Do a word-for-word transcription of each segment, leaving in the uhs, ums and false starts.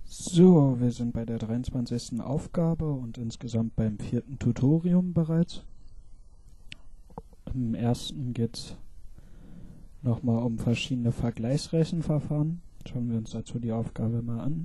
So, wir sind bei der dreiundzwanzigsten Aufgabe und insgesamt beim vierten Tutorium bereits. Im ersten geht es nochmal um verschiedene Vergleichsrechenverfahren. Schauen wir uns dazu die Aufgabe mal an.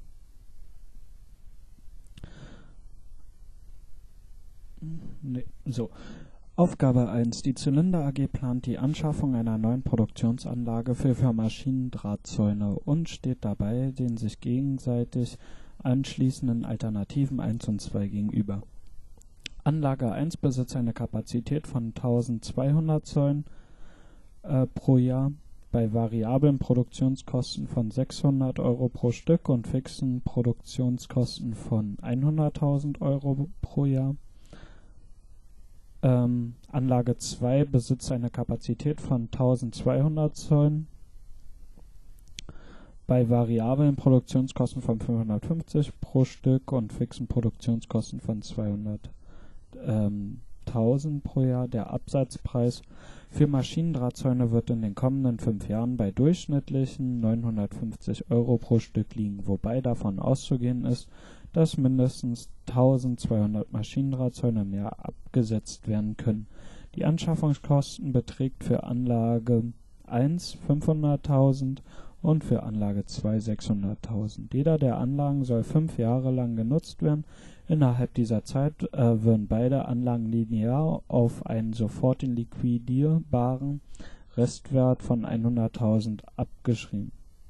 Nee, so. Aufgabe eins. Die Zylinder A G plant die Anschaffung einer neuen Produktionsanlage für, für Maschinendrahtzäune und steht dabei den sich gegenseitig anschließenden Alternativen eins und zwei gegenüber. Anlage eins besitzt eine Kapazität von eintausendzweihundert Zäunen äh, pro Jahr bei variablen Produktionskosten von sechshundert Euro pro Stück und fixen Produktionskosten von hunderttausend Euro pro Jahr. Ähm, Anlage zwei besitzt eine Kapazität von eintausendzweihundert Zäunen bei variablen Produktionskosten von fünfhundertfünfzig pro Stück und fixen Produktionskosten von zweihunderttausend pro Jahr. Der Absatzpreis für Maschinendrahtzäune wird in den kommenden fünf Jahren bei durchschnittlichen neunhundertfünfzig Euro pro Stück liegen, wobei davon auszugehen ist, dass mindestens eintausendzweihundert Maschinendrahtzäune im Jahr abgesetzt werden können. Die Anschaffungskosten beträgt für Anlage eins fünfhunderttausend und für Anlage zwei sechshunderttausend. Jeder der Anlagen soll fünf Jahre lang genutzt werden. Innerhalb dieser Zeit äh, würden beide Anlagen linear auf einen sofort liquidierbaren Restwert von hunderttausend abgeschrieben.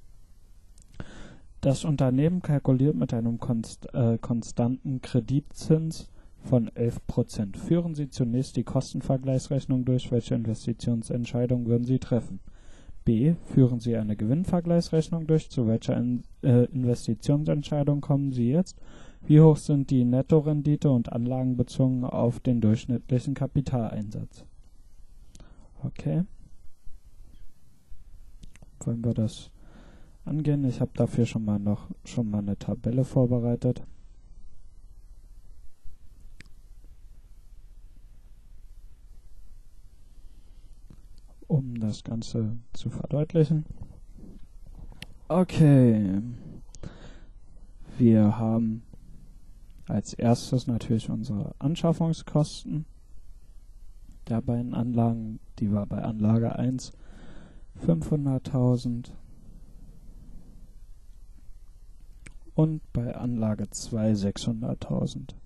Das Unternehmen kalkuliert mit einem konst, äh, konstanten Kreditzins von elf Prozent. Führen Sie zunächst die Kostenvergleichsrechnung durch. Welche Investitionsentscheidung würden Sie treffen? B. Führen Sie eine Gewinnvergleichsrechnung durch. Zu welcher In äh, Investitionsentscheidung kommen Sie jetzt? Wie hoch sind die Nettorendite und Anlagen bezogen auf den durchschnittlichen Kapitaleinsatz? Okay. Wollen wir das angehen? Ich habe dafür schon mal noch schon mal eine Tabelle vorbereitet. Um das Ganze zu verdeutlichen. Okay. Wir haben als erstes natürlich unsere Anschaffungskosten der beiden Anlagen. Die war bei Anlage eins fünfhunderttausend und bei Anlage zwei sechshunderttausend.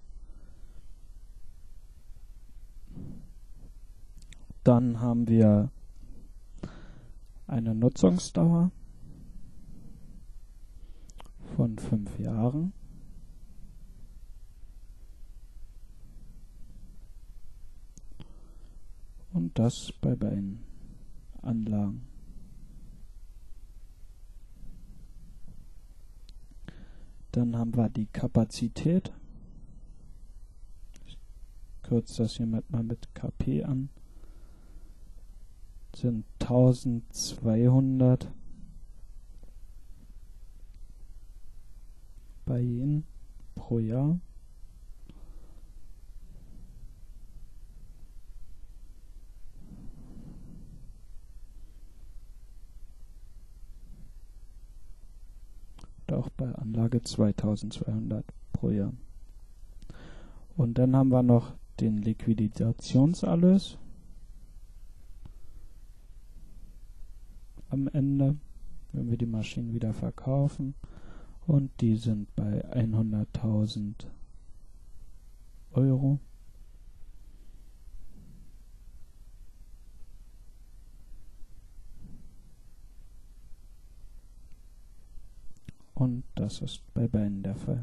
Dann haben wir eine Nutzungsdauer von fünf Jahren. Und das bei beiden Anlagen. Dann haben wir die Kapazität. Ich kürze das hier mal mit K P an. Das sind eintausendzweihundert bei jedem pro Jahr. Auch bei Anlage zweitausendzweihundert pro Jahr. Und dann haben wir noch den Liquidationserlös am Ende, wenn wir die Maschinen wieder verkaufen, und die sind bei hunderttausend Euro. Und das ist bei beiden der Fall.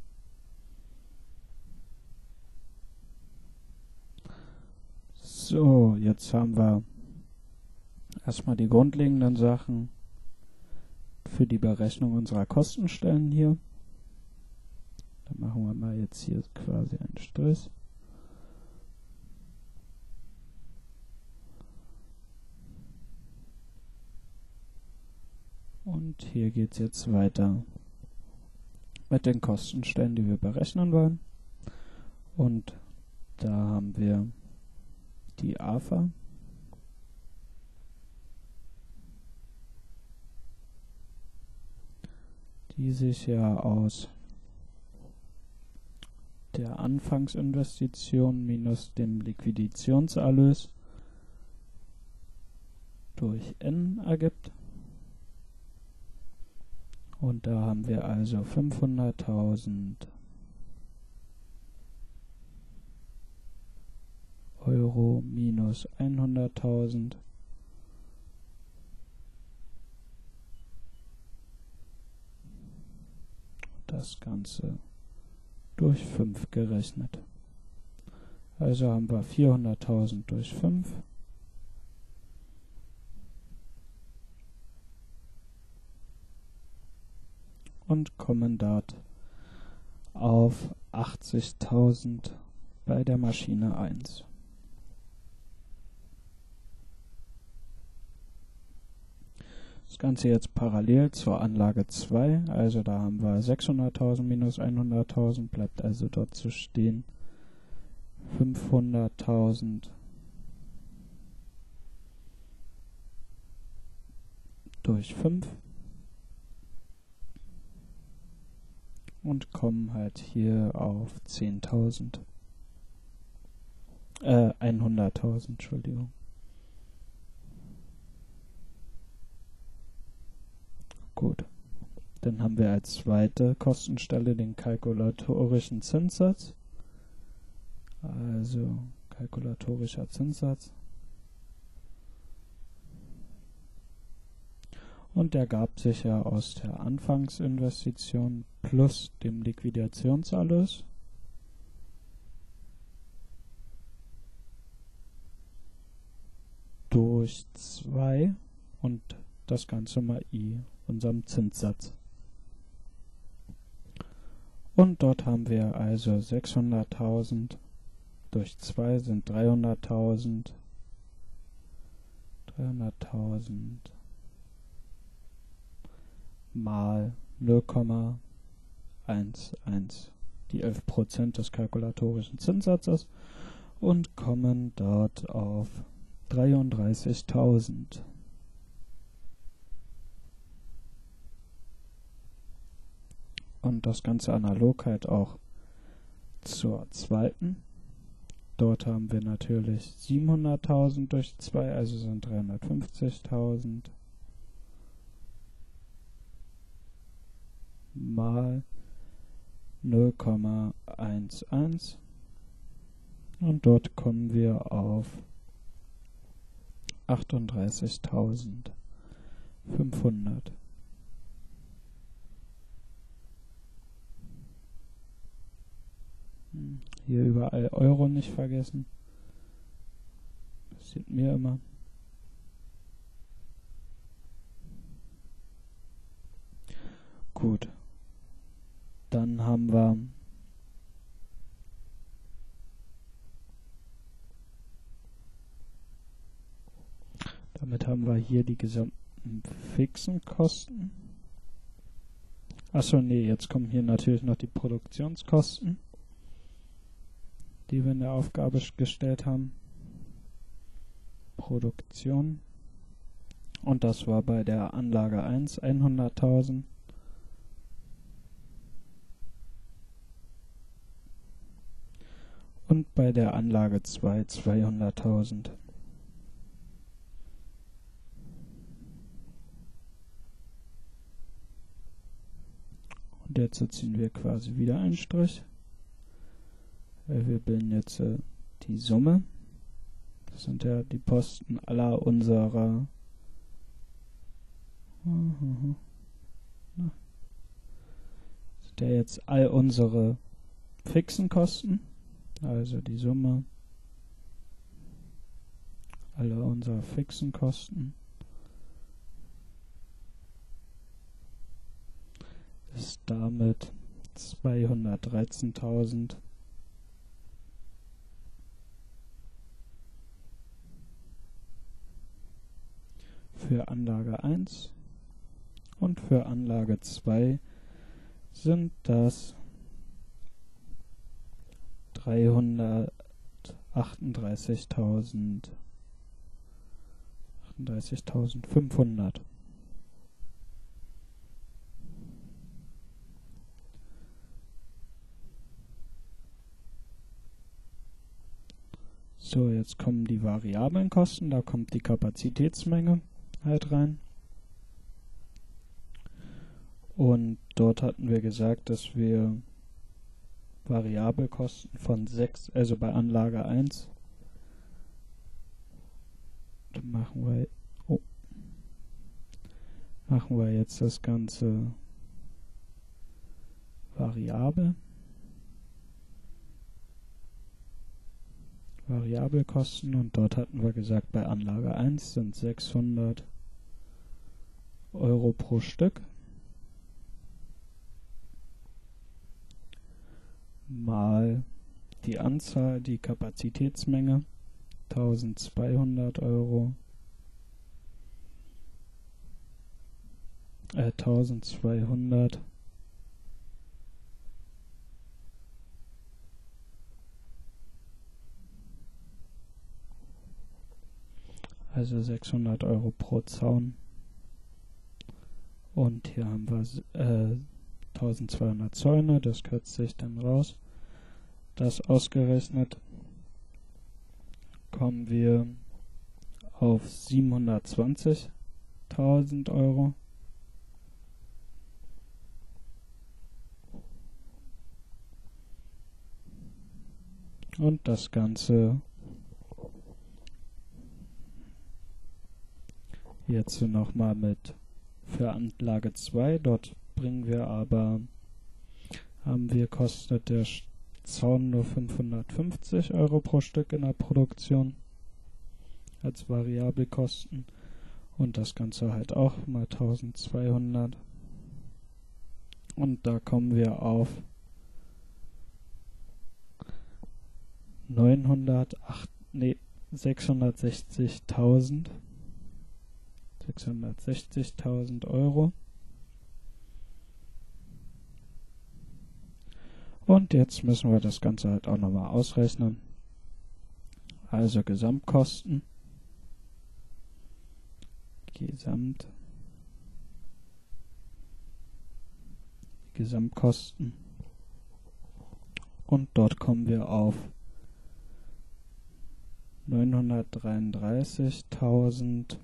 So, jetzt haben wir erstmal die grundlegenden Sachen für die Berechnung unserer Kostenstellen hier. Da machen wir mal jetzt hier quasi einen Strich. Und hier geht es jetzt weiter mit den Kostenstellen, die wir berechnen wollen. Und da haben wir die A F A. die sich ja aus der Anfangsinvestition minus dem Liquidationserlös durch N ergibt. Und da haben wir also fünfhunderttausend Euro minus hunderttausend das Ganze durch fünf gerechnet. Also haben wir vierhunderttausend durch fünf und kommen dort auf achtzigtausend bei der Maschine eins. Das Ganze jetzt parallel zur Anlage zwei, also da haben wir sechshunderttausend minus hunderttausend, bleibt also dort zu stehen fünfhunderttausend durch fünf und kommen halt hier auf zehntausend, äh, hunderttausend, Entschuldigung. Gut, dann haben wir als zweite Kostenstelle den kalkulatorischen Zinssatz, also kalkulatorischer Zinssatz, und der ergab sich ja aus der Anfangsinvestition plus dem Liquidationserlös durch zwei und das Ganze mal i, unserem Zinssatz. Und dort haben wir also sechshunderttausend durch zwei sind dreihunderttausend, dreihunderttausend mal null Komma elf, die elf Prozent des kalkulatorischen Zinssatzes, und kommen dort auf dreiunddreißigtausend. Und das Ganze analog halt auch zur zweiten. Dort haben wir natürlich siebenhunderttausend durch zwei, also sind dreihundertfünfzigtausend mal null Komma elf und dort kommen wir auf achtunddreißigtausendfünfhundert. Hier überall Euro nicht vergessen. Passiert mir immer. Gut. Dann haben wir damit haben wir hier die gesamten fixen Kosten. Achso, nee, jetzt kommen hier natürlich noch die Produktionskosten, die wir in der Aufgabe gestellt haben. Produktion. Und das war bei der Anlage eins hunderttausend. Und bei der Anlage zwei zweihunderttausend. Und jetzt ziehen wir quasi wieder einen Strich. Wir bilden jetzt äh, die Summe. Das sind ja die Posten aller unserer uh-huh. Na. Das sind ja jetzt all unsere fixen Kosten. Also die Summe aller unserer fixen Kosten ist damit zweihundertdreizehntausend für Anlage eins und für Anlage zwei sind das dreihundertachtunddreißigtausendfünfhundert. So, jetzt kommen die variablen Kosten, da kommt die Kapazitätsmenge halt rein. Und dort hatten wir gesagt, dass wir Variabelkosten von sechs, also bei Anlage eins, dann machen wir, oh, machen wir jetzt das Ganze variabel. Variabelkosten, und dort hatten wir gesagt, bei Anlage eins sind sechshundert Euro pro Stück mal die Anzahl, die Kapazitätsmenge, tausendzweihundert Euro, äh, tausendzweihundert also sechshundert Euro pro Zaun, und hier haben wir äh, tausendzweihundert Zäune, das kürzt sich dann raus. Das ausgerechnet kommen wir auf siebenhundertzwanzigtausend Euro. Und das Ganze jetzt nochmal mit für Anlage zwei. Dort bringen wir aber, haben wir, kostet der Zaun nur fünfhundertfünfzig Euro pro Stück in der Produktion als Variabelkosten, und das Ganze halt auch mal tausendzweihundert, und da kommen wir auf neunhundertacht, nee, sechshundertsechzigtausend sechshundertsechzigtausend Euro. Und jetzt müssen wir das Ganze halt auch nochmal ausrechnen. Also Gesamtkosten. Gesamt. Gesamtkosten. Und dort kommen wir auf neunhundertdreiunddreißigtausend.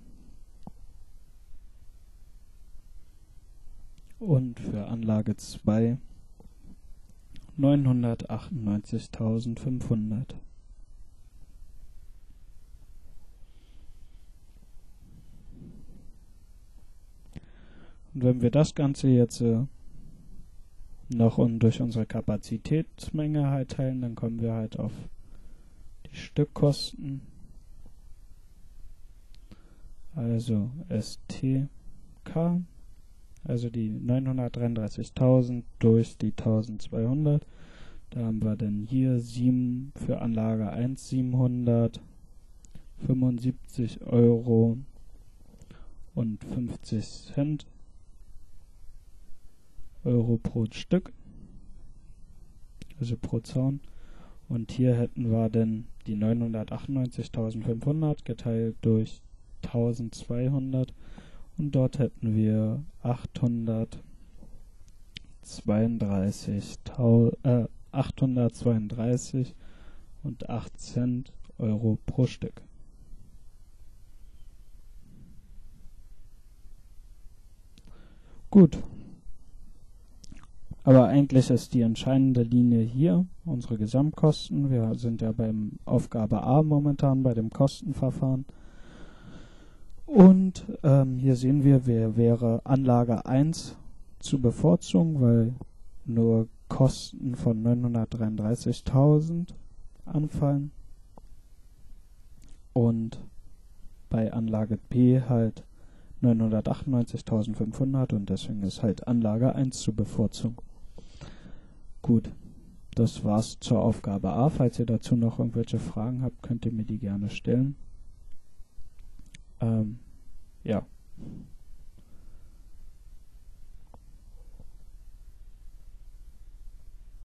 Und für Anlage zwei neunhundertachtundneunzigtausendfünfhundert. Und wenn wir das Ganze jetzt äh, noch und durch unsere Kapazitätsmenge halt teilen, dann kommen wir halt auf die Stückkosten. Also S T K, also die neunhundertdreiunddreißigtausend durch die tausendzweihundert. Da haben wir dann hier sieben für Anlage eins siebenhundertfünfundsiebzig Euro und fünfzig Cent Euro pro Stück, also pro Zaun. Und hier hätten wir dann die neunhundertachtundneunzigtausendfünfhundert geteilt durch tausendzweihundert, und dort hätten wir achthundertzweiunddreißig äh, achthundertzweiunddreißig und acht Cent Euro pro Stück. Gut. Aber eigentlich ist die entscheidende Linie hier unsere Gesamtkosten. Wir sind ja beim Aufgabe A momentan, bei dem Kostenverfahren. Und ähm, hier sehen wir, wer wäre Anlage eins zu bevorzugen, weil nur Kosten von neunhundertdreiunddreißigtausend anfallen. Und bei Anlage B halt neunhundertachtundneunzigtausendfünfhundert, und deswegen ist halt Anlage eins zu bevorzugen. Gut, das war's zur Aufgabe A. Falls ihr dazu noch irgendwelche Fragen habt, könnt ihr mir die gerne stellen. Ähm, ja.